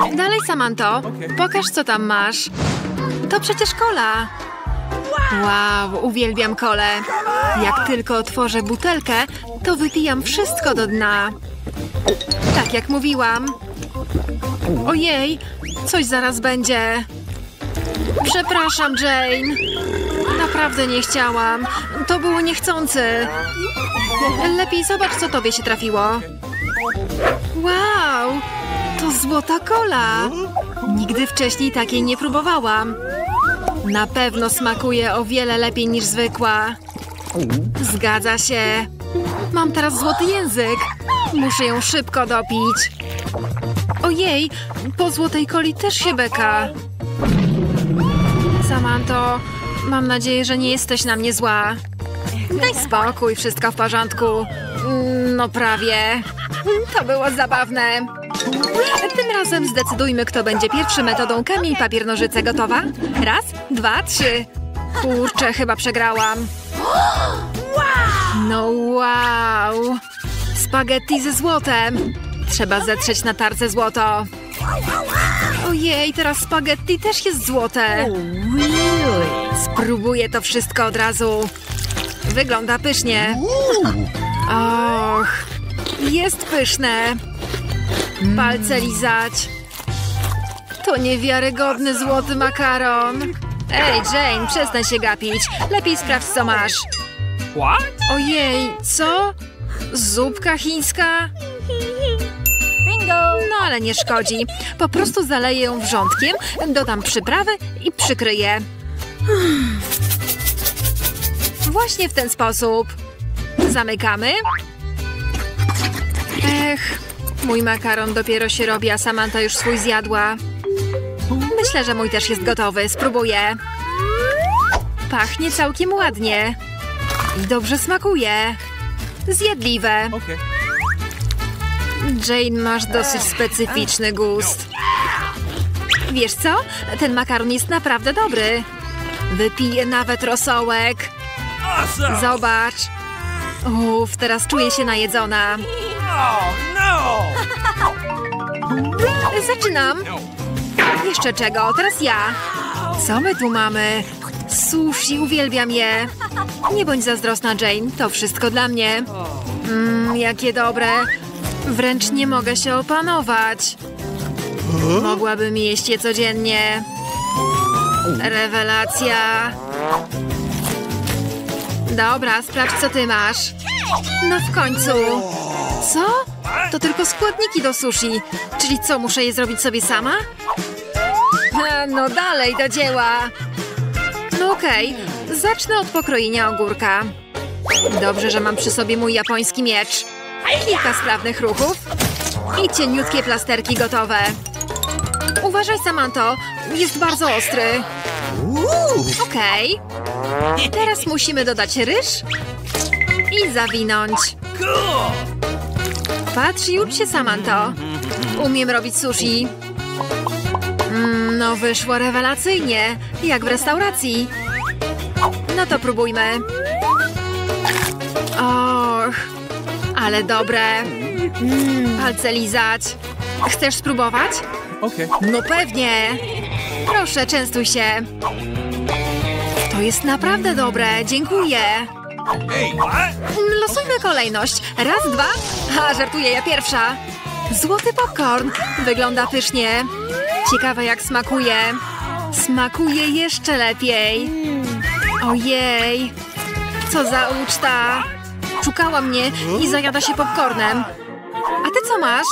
Dalej, Samanto. Pokaż, co tam masz. To przecież kola. Wow, uwielbiam kolę. Jak tylko otworzę butelkę, to wypijam wszystko do dna. Tak jak mówiłam. Ojej, coś zaraz będzie. Przepraszam, Jane. Naprawdę nie chciałam. To było niechcący. Lepiej zobacz, co tobie się trafiło. Wow, to złota kola. Nigdy wcześniej takiej nie próbowałam. Na pewno smakuje o wiele lepiej niż zwykła. Zgadza się. Mam teraz złoty język. Muszę ją szybko dopić. Ojej, po złotej coli też się beka. Samanto, mam nadzieję, że nie jesteś na mnie zła. Daj spokój, wszystko w porządku. No prawie. To było zabawne. Tym razem zdecydujmy, kto będzie pierwszy metodą kamień, papier, nożyce. Gotowa? Raz, dwa, trzy. Kurczę, chyba przegrałam. No wow. Spaghetti ze złotem. Trzeba zetrzeć na tarce złoto. Ojej, teraz spaghetti też jest złote. Spróbuję to wszystko od razu. Wygląda pysznie. Och, jest pyszne. Palce lizać. To niewiarygodny złoty makaron. Ej, Jane, przestań się gapić. Lepiej sprawdź, co masz. Ojej, co? Zupka chińska? Bingo! No ale nie szkodzi. Po prostu zaleję ją wrzątkiem, dodam przyprawy i przykryję. Właśnie w ten sposób. Zamykamy. Ech, mój makaron dopiero się robi, a Samantha już swój zjadła. Myślę, że mój też jest gotowy. Spróbuję. Pachnie całkiem ładnie. I dobrze smakuje. Zjadliwe. Jane, masz dosyć specyficzny gust. Wiesz co? Ten makaron jest naprawdę dobry. Wypiję nawet rosołek. Zobacz. Uff, teraz czuję się najedzona. Zaczynam. Jeszcze czego? Teraz ja. Co my tu mamy? Sushi, uwielbiam je. Nie bądź zazdrosna, Jane. To wszystko dla mnie. Jakie dobre. Wręcz nie mogę się opanować. Mogłabym jeść je codziennie. Rewelacja. Dobra, sprawdź, co ty masz. No w końcu. Co? To tylko składniki do sushi. Czyli co, muszę je zrobić sobie sama? No dalej, do dzieła. No okej, zacznę od pokrojenia ogórka. Dobrze, że mam przy sobie mój japoński miecz. Kilka sprawnych ruchów. I cieniutkie plasterki gotowe. Uważaj, Samantho, jest bardzo ostry. Okej. Teraz musimy dodać ryż i zawinąć. Patrz i ucz się, Samantho. Umiem robić sushi. No wyszło rewelacyjnie, jak w restauracji. No to próbujmy. Och, ale dobre. Palce lizać. Chcesz spróbować? No pewnie. Proszę, częstuj się. To jest naprawdę dobre, dziękuję. Losujmy kolejność. Raz, dwa. Żartuję, ja pierwsza. Złoty popcorn. Wygląda pysznie. Ciekawe, jak smakuje. Smakuje jeszcze lepiej. Ojej. Co za uczta. Szukała mnie i zajada się popcornem. A ty co masz?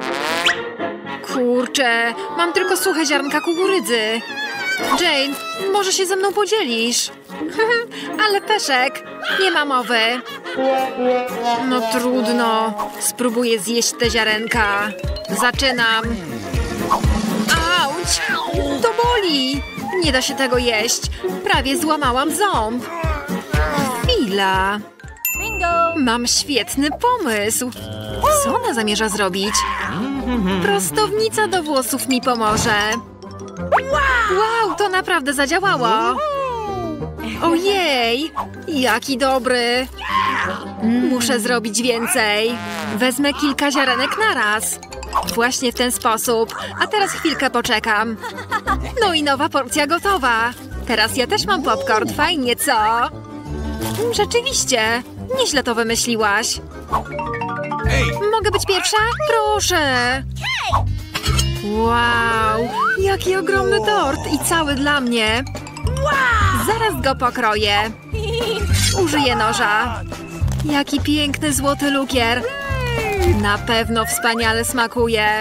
Kurczę, mam tylko suche ziarnka kukurydzy. Jane, może się ze mną podzielisz? Ale peszek, nie ma mowy. No trudno, spróbuję zjeść te ziarenka. Zaczynam. Auć, to boli. Nie da się tego jeść. Prawie złamałam ząb. Chwila. Bingo! Mam świetny pomysł. Co ona zamierza zrobić? Prostownica do włosów mi pomoże. Wow, to naprawdę zadziałało. Ojej, jaki dobry. Muszę zrobić więcej. Wezmę kilka ziarenek naraz. Właśnie w ten sposób. A teraz chwilkę poczekam. No i nowa porcja gotowa. Teraz ja też mam popcorn. Fajnie, co? Rzeczywiście. Nieźle to wymyśliłaś. Mogę być pierwsza? Proszę. Wow. Jaki ogromny tort. I cały dla mnie. Zaraz go pokroję. Użyję noża. Jaki piękny złoty lukier. Na pewno wspaniale smakuje.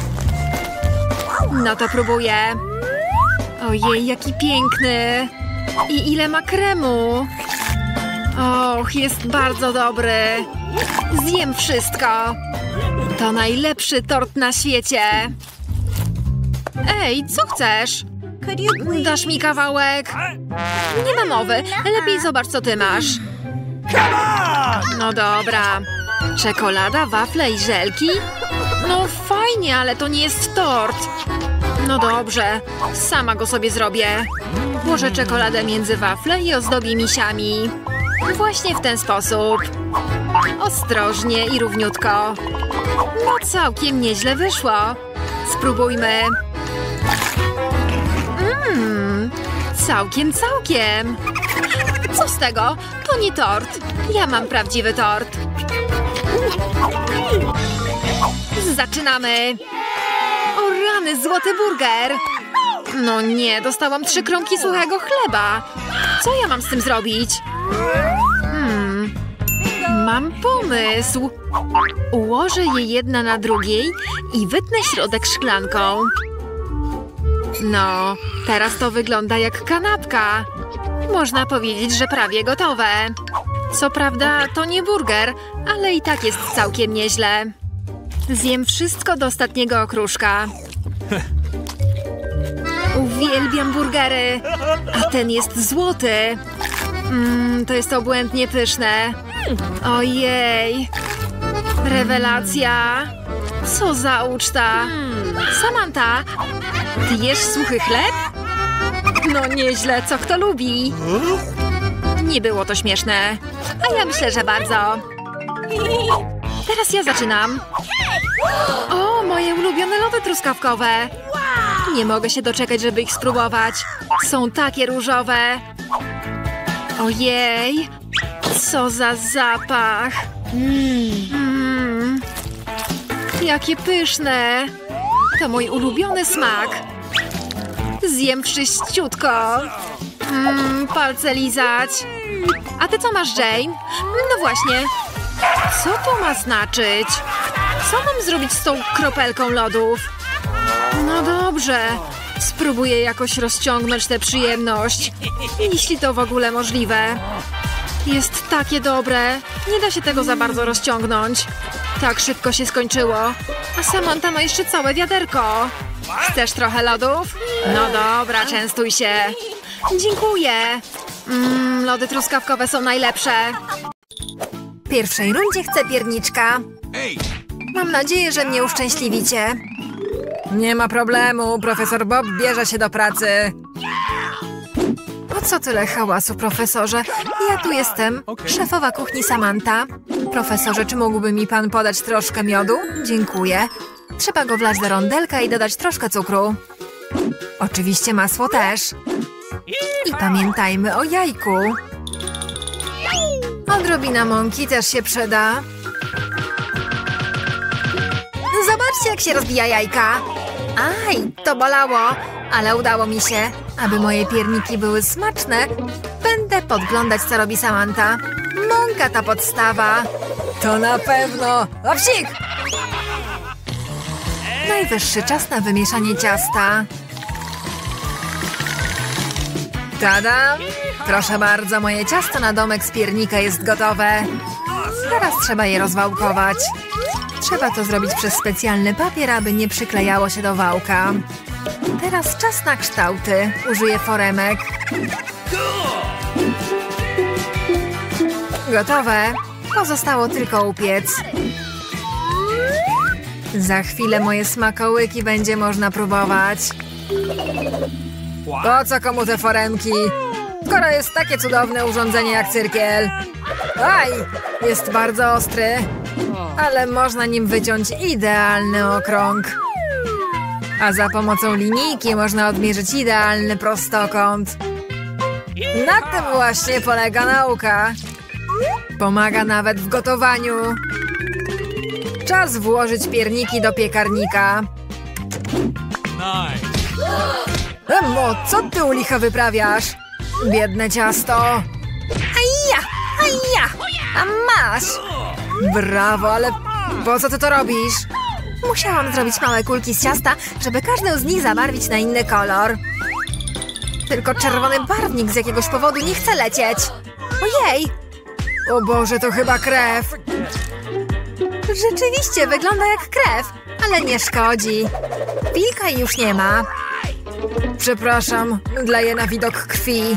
No to próbuję. Ojej, jaki piękny. I ile ma kremu. Och, jest bardzo dobry. Zjem wszystko. To najlepszy tort na świecie. Ej, co chcesz? Dasz mi kawałek? Nie ma mowy. Lepiej zobacz, co ty masz. No dobra. Czekolada, wafle i żelki? No fajnie, ale to nie jest tort. No dobrze. Sama go sobie zrobię. Włożę czekoladę między wafle i ozdobię misiami. Właśnie w ten sposób. Ostrożnie i równiutko. No całkiem nieźle wyszło. Spróbujmy. Całkiem. Co z tego? To nie tort. Ja mam prawdziwy tort. Zaczynamy. O rany, złoty burger. No nie, dostałam 3 kromki suchego chleba. Co ja mam z tym zrobić? Mam pomysł. Ułożę je jedna na drugiej i wytnę środek szklanką. No, teraz to wygląda jak kanapka. Można powiedzieć, że prawie gotowe. Co prawda to nie burger, ale i tak jest całkiem nieźle. Zjem wszystko do ostatniego okruszka. Uwielbiam burgery. A ten jest złoty. To jest obłędnie pyszne. Ojej. Rewelacja. Co za uczta. Samantha, ty jesz suchy chleb? No nieźle, co kto lubi. Nie było to śmieszne. A ja myślę, że bardzo. Teraz ja zaczynam. O, moje ulubione lody truskawkowe. Nie mogę się doczekać, żeby ich spróbować. Są takie różowe. Ojej. Co za zapach. Jakie pyszne. To mój ulubiony smak. Zjem wszyściutko. Palce lizać. A ty co masz, Jane? No właśnie. Co to ma znaczyć? Co mam zrobić z tą kropelką lodów? No dobrze. Spróbuję jakoś rozciągnąć tę przyjemność. Jeśli to w ogóle możliwe. Jest takie dobre. Nie da się tego za bardzo rozciągnąć. Tak szybko się skończyło. A Samantha ma jeszcze całe wiaderko. Chcesz trochę lodów? No dobra, częstuj się. Dziękuję. Lody truskawkowe są najlepsze. W pierwszej rundzie chcę pierniczka. Mam nadzieję, że mnie uszczęśliwicie. Nie ma problemu, profesor Bob bierze się do pracy. Po co tyle hałasu, profesorze? Ja tu jestem, szefowa kuchni Samantha. Profesorze, czy mógłby mi pan podać troszkę miodu? Dziękuję. Trzeba go wlać do rondelka i dodać troszkę cukru. Oczywiście masło też. I pamiętajmy o jajku. Odrobina mąki też się przyda. Zobaczcie, jak się rozbija jajka. Aj, to bolało, ale udało mi się. Aby moje pierniki były smaczne, będę podglądać, co robi Samantha. Mąka ta podstawa. To na pewno. Owsik! Najwyższy czas na wymieszanie ciasta. Tada! Proszę bardzo, moje ciasto na domek z piernika jest gotowe. Teraz trzeba je rozwałkować. Trzeba to zrobić przez specjalny papier, aby nie przyklejało się do wałka. Teraz czas na kształty. Użyję foremek. Gotowe. Pozostało tylko upiec. Za chwilę moje smakołyki będzie można próbować. Po co komu te foremki? Skoro jest takie cudowne urządzenie jak cyrkiel. Aj, jest bardzo ostry. ale można nim wyciąć idealny okrąg. A za pomocą linijki można odmierzyć idealny prostokąt. Na tym właśnie polega nauka. Pomaga nawet w gotowaniu. Czas włożyć pierniki do piekarnika. Emmo, co ty u licha wyprawiasz? Biedne ciasto. Aja, aja, a masz. Brawo, ale po co ty to robisz? Musiałam zrobić małe kulki z ciasta, żeby każdą z nich zabarwić na inny kolor. Tylko czerwony barwnik z jakiegoś powodu nie chce lecieć. Ojej! O Boże, to chyba krew. Rzeczywiście, wygląda jak krew, ale nie szkodzi. Wilka już nie ma. Przepraszam, mdleję na widok krwi.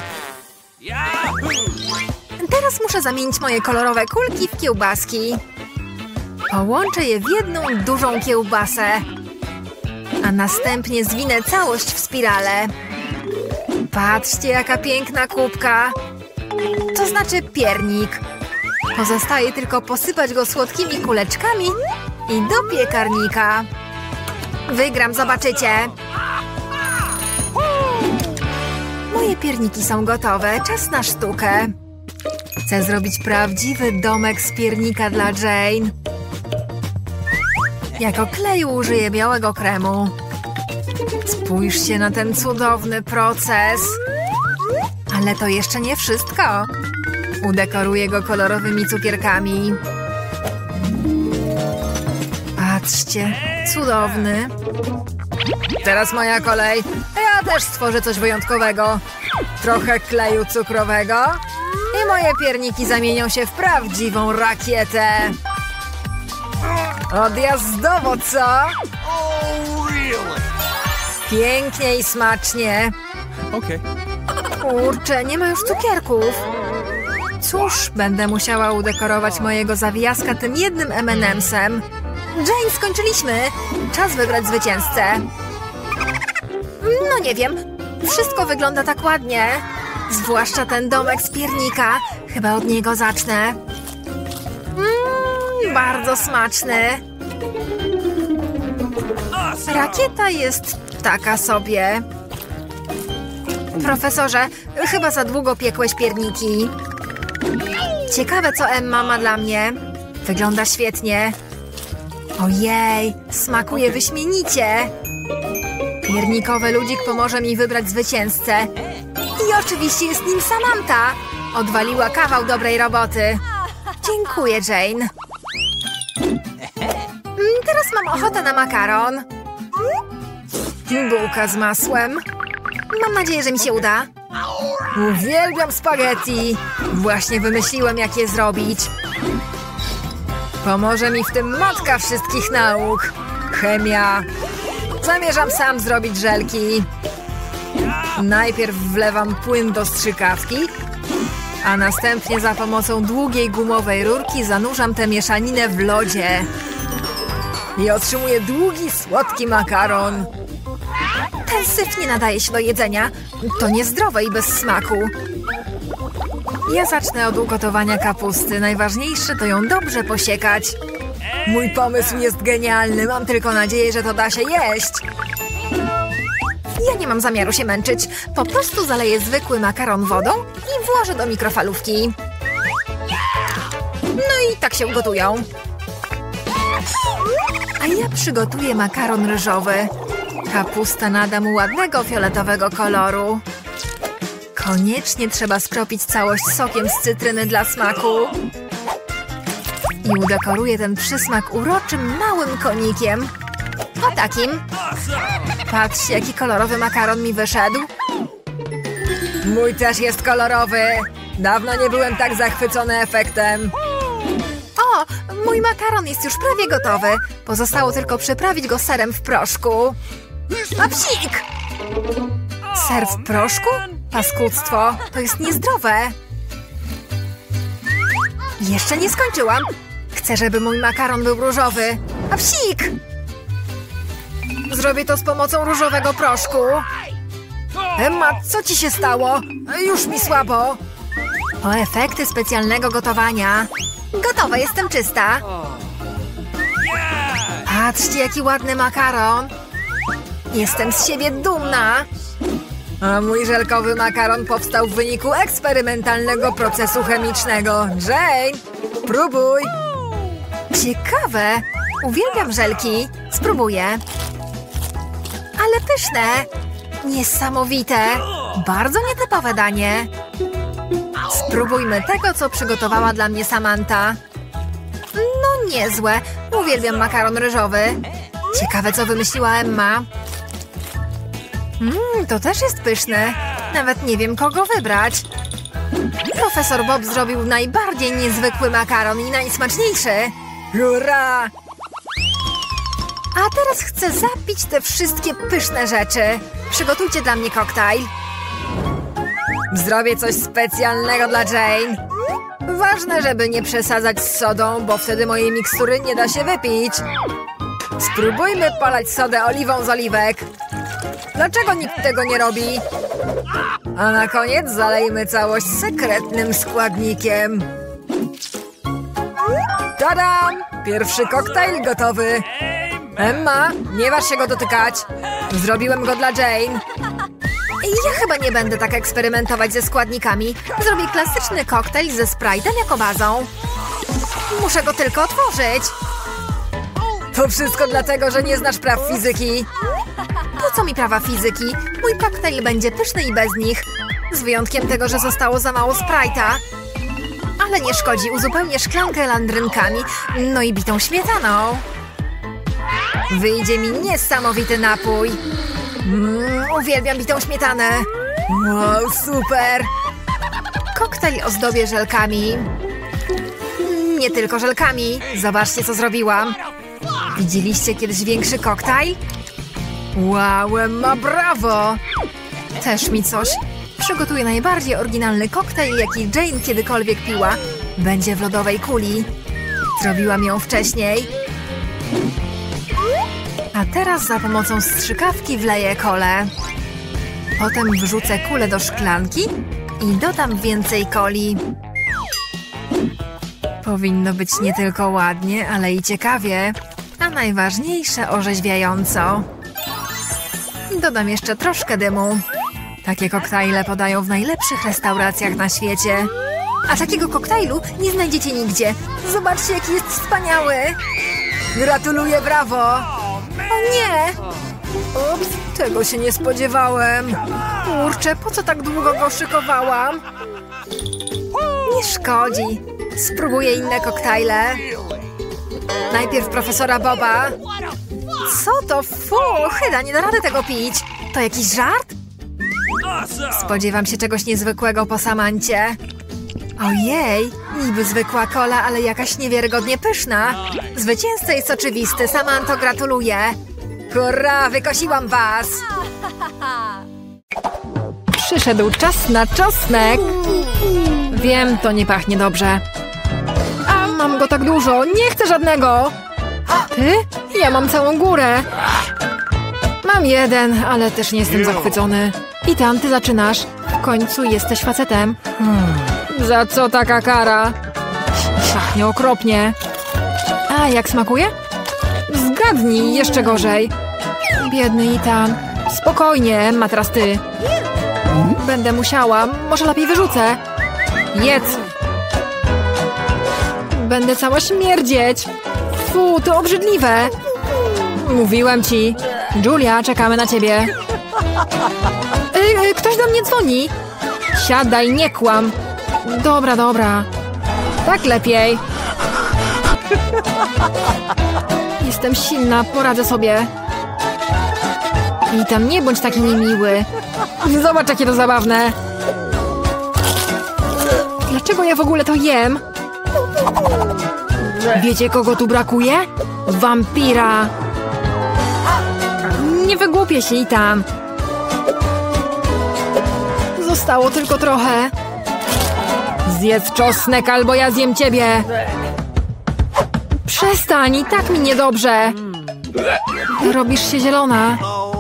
Teraz muszę zamienić moje kolorowe kulki w kiełbaski. Połączę je w jedną dużą kiełbasę, a następnie zwinę całość w spirale. Patrzcie, jaka piękna kubka. To znaczy piernik. Pozostaje tylko posypać go słodkimi kuleczkami i do piekarnika. Wygram, zobaczycie. Moje pierniki są gotowe, czas na sztukę. Chcę zrobić prawdziwy domek z piernika dla Jane. Jako kleju użyję białego kremu. Spójrzcie na ten cudowny proces. Ale to jeszcze nie wszystko. Udekoruję go kolorowymi cukierkami. Patrzcie, cudowny. Teraz moja kolej. Ja też stworzę coś wyjątkowego. Trochę kleju cukrowego i moje pierniki zamienią się w prawdziwą rakietę. Odjazdowo, co? Pięknie i smacznie. Kurczę, nie ma już cukierków. Cóż, będę musiała udekorować mojego zawijaska tym jednym M&M'sem. Jane, skończyliśmy. Czas wybrać zwycięzcę. No nie wiem. Wszystko wygląda tak ładnie. Zwłaszcza ten domek z piernika. Chyba od niego zacznę. Bardzo smaczny. Rakieta jest taka sobie. Profesorze, chyba za długo piekłeś pierniki. Ciekawe, co Emma ma dla mnie. Wygląda świetnie. Ojej, smakuje wyśmienicie. Piernikowy ludzik pomoże mi wybrać zwycięzcę. I oczywiście jest nim Samantha. Odwaliła kawał dobrej roboty. Dziękuję, Jane. Teraz mam ochotę na makaron. Bułka z masłem. Mam nadzieję, że mi się uda. Uwielbiam spaghetti. Właśnie wymyśliłem, jak je zrobić. Pomoże mi w tym matka wszystkich nauk. Chemia. Zamierzam sam zrobić żelki. Najpierw wlewam płyn do strzykawki, a następnie za pomocą długiej gumowej rurki zanurzam tę mieszaninę w lodzie. I otrzymuję długi, słodki makaron. Ten syf nie nadaje się do jedzenia. To niezdrowe i bez smaku. Ja zacznę od ugotowania kapusty. Najważniejsze to ją dobrze posiekać. Mój pomysł jest genialny. Mam tylko nadzieję, że to da się jeść. Ja nie mam zamiaru się męczyć. Po prostu zaleję zwykły makaron wodą i włożę do mikrofalówki. No i tak się ugotują. A ja przygotuję makaron ryżowy. Kapusta nada mu ładnego fioletowego koloru. Koniecznie trzeba skropić całość sokiem z cytryny dla smaku. I udekoruję ten przysmak uroczym małym konikiem. O takim. Patrzcie, jaki kolorowy makaron mi wyszedł. Mój też jest kolorowy. Dawno nie byłem tak zachwycony efektem. O, mój makaron jest już prawie gotowy. Pozostało tylko przyprawić go serem w proszku. A psik! Ser w proszku? Paskudztwo. To jest niezdrowe. Jeszcze nie skończyłam. Chcę, żeby mój makaron był różowy. A psik! Zrobię to z pomocą różowego proszku. Emma, co ci się stało? Już mi słabo. O efekty specjalnego gotowania. Gotowa, jestem czysta. Patrzcie, jaki ładny makaron. Jestem z siebie dumna. A mój żelkowy makaron powstał w wyniku eksperymentalnego procesu chemicznego. Jane, próbuj. Ciekawe. Uwielbiam żelki. Spróbuję. Ale pyszne. Niesamowite. Bardzo nietypowe danie. Spróbujmy tego, co przygotowała dla mnie Samantha. No niezłe. Uwielbiam makaron ryżowy. Ciekawe, co wymyśliła Emma. To też jest pyszne. Nawet nie wiem, kogo wybrać. Profesor Bob zrobił najbardziej niezwykły makaron i najsmaczniejszy. Hurra! A teraz chcę zapić te wszystkie pyszne rzeczy. Przygotujcie dla mnie koktajl. Zrobię coś specjalnego dla Jane. Ważne, żeby nie przesadzać z sodą, bo wtedy mojej mikstury nie da się wypić. Spróbujmy polać sodę oliwą z oliwek. Dlaczego nikt tego nie robi? A na koniec zalejmy całość sekretnym składnikiem. Tadam! Pierwszy koktajl gotowy. Emma, nie waż się go dotykać. Zrobiłem go dla Jane. Ja chyba nie będę tak eksperymentować ze składnikami. Zrobię klasyczny koktajl ze Sprite'em jako bazą. Muszę go tylko otworzyć. To wszystko dlatego, że nie znasz praw fizyki. Po co mi prawa fizyki? Mój koktajl będzie pyszny i bez nich. Z wyjątkiem tego, że zostało za mało Sprite'a. Ale nie szkodzi, uzupełnię szklankę landrynkami, no i bitą śmietaną. Wyjdzie mi niesamowity napój. Uwielbiam bitą śmietanę. Wow, super! Koktajl ozdobię żelkami. Nie tylko żelkami. Zobaczcie, co zrobiłam. Widzieliście kiedyś większy koktajl? Wow, Emma, brawo! Też mi coś. Przygotuję najbardziej oryginalny koktajl, jaki Jane kiedykolwiek piła. Będzie w lodowej kuli. Zrobiłam ją wcześniej. A teraz za pomocą strzykawki wleję kolę. Potem wrzucę kulę do szklanki i dodam więcej coli. Powinno być nie tylko ładnie, ale i ciekawie. A najważniejsze orzeźwiająco. Dodam jeszcze troszkę dymu. Takie koktajle podają w najlepszych restauracjach na świecie. A takiego koktajlu nie znajdziecie nigdzie. Zobaczcie, jaki jest wspaniały. Gratuluję, brawo. O nie! Ups, tego się nie spodziewałem. Kurczę, po co tak długo go szykowałam? Nie szkodzi. Spróbuję inne koktajle. Najpierw profesora Boba. Co to? Fu, chyba nie da rady tego pić. To jakiś żart? Spodziewam się czegoś niezwykłego po Samancie. Ojej, niby zwykła kola, ale jakaś niewiarygodnie pyszna. Zwycięzca jest oczywisty, Samanto, gratuluję. Hurra, wykosiłam was. Przyszedł czas na czosnek. Wiem, to nie pachnie dobrze. A mam go tak dużo, nie chcę żadnego. Ty? Ja mam całą górę. Mam jeden, ale też nie jestem zachwycony. I tam ty zaczynasz. W końcu jesteś facetem. Za co taka kara? Pachnie okropnie. A jak smakuje? Zgadnij, jeszcze gorzej. Biedny Ethan. Spokojnie, ma teraz ty. Będę musiała, może lepiej wyrzucę. Jedz. Będę cała śmierdzieć. Fu, to obrzydliwe. Mówiłem ci. Julia, czekamy na ciebie. Ktoś do mnie dzwoni. Siadaj, nie kłam. Dobra, dobra. Tak lepiej. Jestem silna, poradzę sobie. I tam nie bądź taki niemiły. Zobacz, jakie to zabawne. Dlaczego ja w ogóle to jem? Wiecie, kogo tu brakuje? Wampira. Nie wygłupię się i tam. Zostało tylko trochę. Zjedz czosnek, albo ja zjem ciebie. Przestań, i tak mi niedobrze. Robisz się zielona.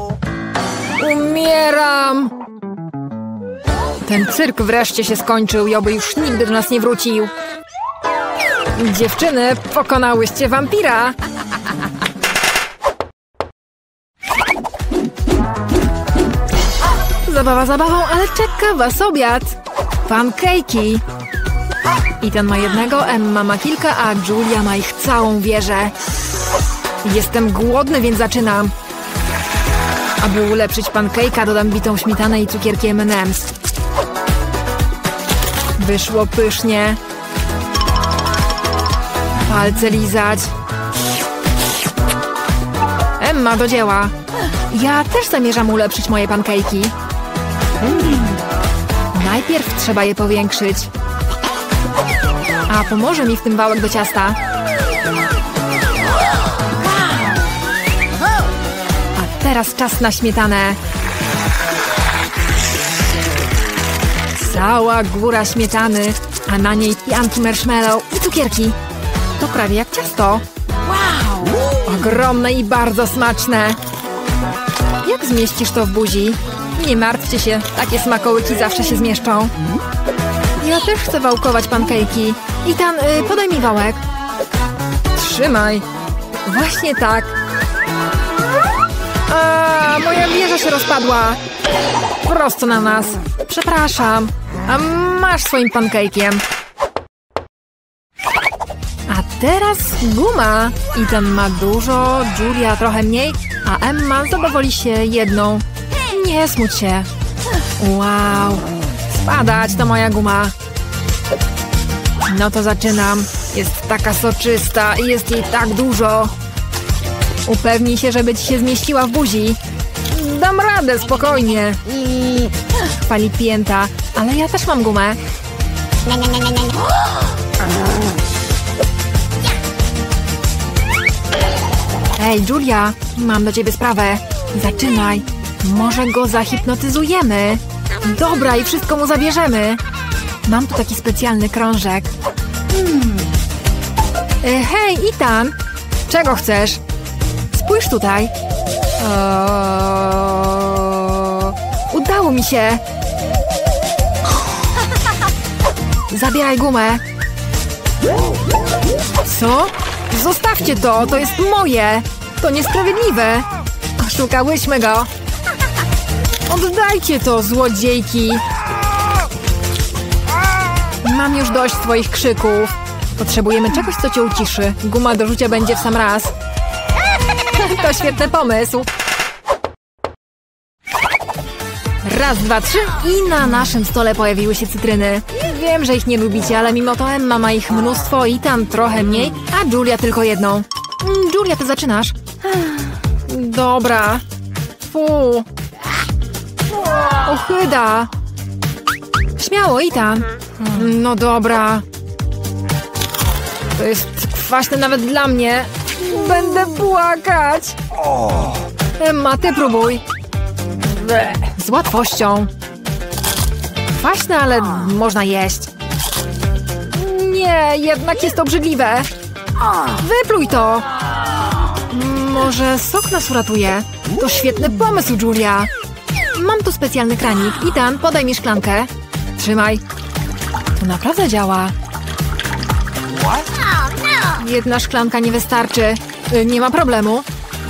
Umieram. Ten cyrk wreszcie się skończył i oby już nigdy do nas nie wrócił. Dziewczyny, pokonałyście wampira. Zabawa zabawą, ale czeka was obiad. Pankejki. Ethan ma jednego, Emma ma kilka, a Julia ma ich całą wieżę. Jestem głodny, więc zaczynam. Aby ulepszyć pankejka, dodam bitą śmietanę i cukierki M&M's. Wyszło pysznie. Palce lizać. Emma, do dzieła. Ja też zamierzam ulepszyć moje pankejki. Najpierw trzeba je powiększyć. A pomoże mi w tym wałek do ciasta. A teraz czas na śmietanę. Cała góra śmietany, a na niej pianki marshmallow i cukierki. To prawie jak ciasto. Ogromne i bardzo smaczne. Jak zmieścisz to w buzi? Nie martwcie się, takie smakołyki zawsze się zmieszczą. Ja też chcę wałkować pankejki. Ethan, podaj mi wałek. Trzymaj. Właśnie tak. A, moja wieża się rozpadła. Prosto na nas. Przepraszam. A masz swoim pankejkiem. A teraz guma. Ethan ma dużo, Julia trochę mniej, a Emma zadowoli się jedną. Nie smuć się. Wow. Spadać, to moja guma. No to zaczynam. Jest taka soczysta i jest jej tak dużo. Upewnij się, żeby ci się zmieściła w buzi. Dam radę, spokojnie. Chwali pięta, ale ja też mam gumę. Ej, Julia, mam do ciebie sprawę. Zaczynaj. Może go zahipnotyzujemy. Dobra, i wszystko mu zabierzemy. Mam tu taki specjalny krążek. Hej, Ethan! Czego chcesz? Spójrz tutaj. Udało mi się. Zabieraj gumę. Co? Zostawcie to, to jest moje. To niesprawiedliwe. Oszukałyśmy go. Oddajcie to, złodziejki. Mam już dość twoich krzyków. Potrzebujemy czegoś, co cię uciszy. Guma do rzucia będzie w sam raz. To świetny pomysł. Raz, dwa, trzy i na naszym stole pojawiły się cytryny. Wiem, że ich nie lubicie, ale mimo to Emma ma ich mnóstwo i tam trochę mniej, a Julia tylko jedną. Julia, ty zaczynasz. Dobra. Fu. Ochyda. Śmiało, Ethan. No dobra. To jest kwaśne nawet dla mnie. Będę płakać. Emma, ty próbuj. Z łatwością. Kwaśne, ale można jeść. Nie, jednak jest obrzydliwe. Wypluj to. Może sok nas uratuje? To świetny pomysł, Julia. Mam tu specjalny kranik. Ethan, podaj mi szklankę. Trzymaj. To naprawdę działa. Jedna szklanka nie wystarczy. Nie ma problemu.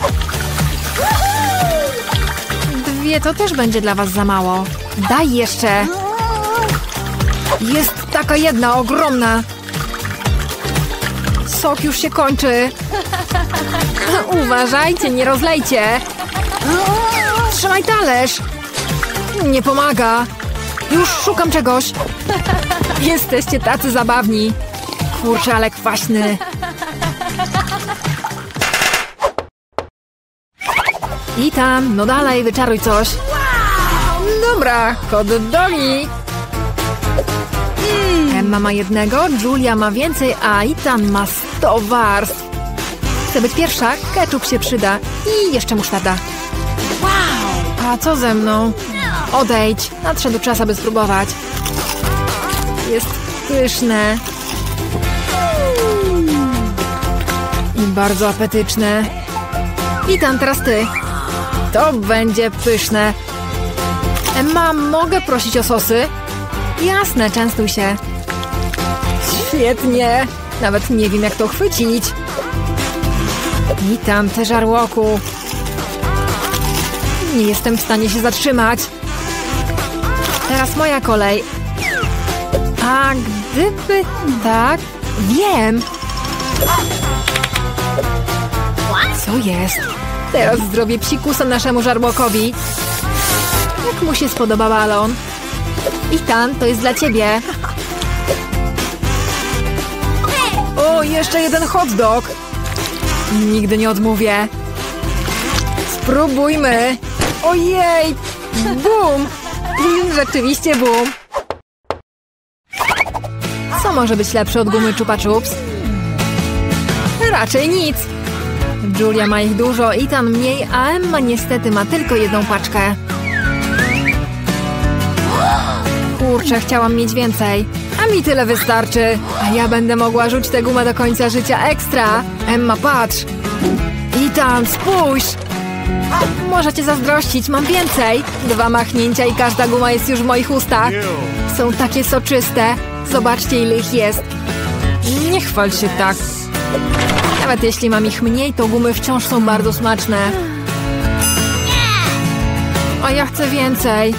Dwie to też będzie dla was za mało. Daj jeszcze. Jest taka jedna, ogromna. Sok już się kończy. Uważajcie, nie rozlejcie. Trzymaj talerz. Nie pomaga. Już szukam czegoś. Jesteście tacy zabawni. Kurczę, ale kwaśny. Ethan, no dalej, wyczaruj coś. Dobra, hot dogi. Emma ma jednego, Julia ma więcej, a Ethan ma 100 warstw. Chcę być pierwsza, ketchup się przyda i jeszcze musztarda. A co ze mną? Odejdź, nadszedł czas, aby spróbować. Jest pyszne. I bardzo apetyczne. Ethan, teraz ty. To będzie pyszne. Emma, mogę prosić o sosy? Jasne, częstuj się. Świetnie. Nawet nie wiem, jak to chwycić. Ethan, ty żarłoku. Nie jestem w stanie się zatrzymać. Teraz moja kolej. A gdyby tak... Wiem! Co jest? Teraz zrobię psikusa naszemu żarłokowi. Jak mu się spodoba balon? Ethan, to jest dla ciebie. O, jeszcze jeden hot dog. Nigdy nie odmówię. Spróbujmy. Ojej! Bum! Rzeczywiście bum. Co może być lepsze od gumy Chupa Chups? Raczej nic. Julia ma ich dużo, Ethan mniej, a Emma niestety ma tylko jedną paczkę. Kurczę, chciałam mieć więcej. A mi tyle wystarczy. A ja będę mogła rzucić tę gumę do końca życia ekstra. Emma, patrz. Ethan, spójrz. Możecie zazdrościć, mam więcej. 2 machnięcia i każda guma jest już w moich ustach. Są takie soczyste. Zobaczcie, ile ich jest. Nie chwal się tak. Nawet jeśli mam ich mniej, to gumy wciąż są bardzo smaczne. A ja chcę więcej.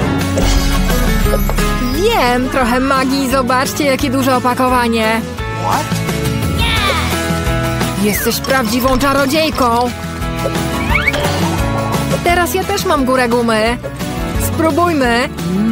Wiem, trochę magii. Zobaczcie, jakie duże opakowanie. Jesteś prawdziwą czarodziejką. Teraz ja też mam górę gumy. Spróbujmy.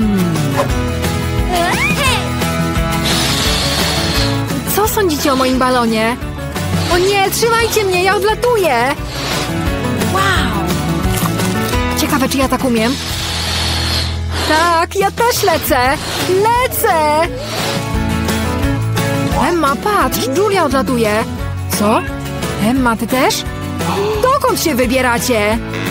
Co sądzicie o moim balonie? O nie, trzymajcie mnie, ja odlatuję. Wow. Ciekawe, czy ja tak umiem. Tak, ja też lecę. Lecę. Emma, patrz, Julia odlatuje. Co? Emma, ty też? Dokąd się wybieracie?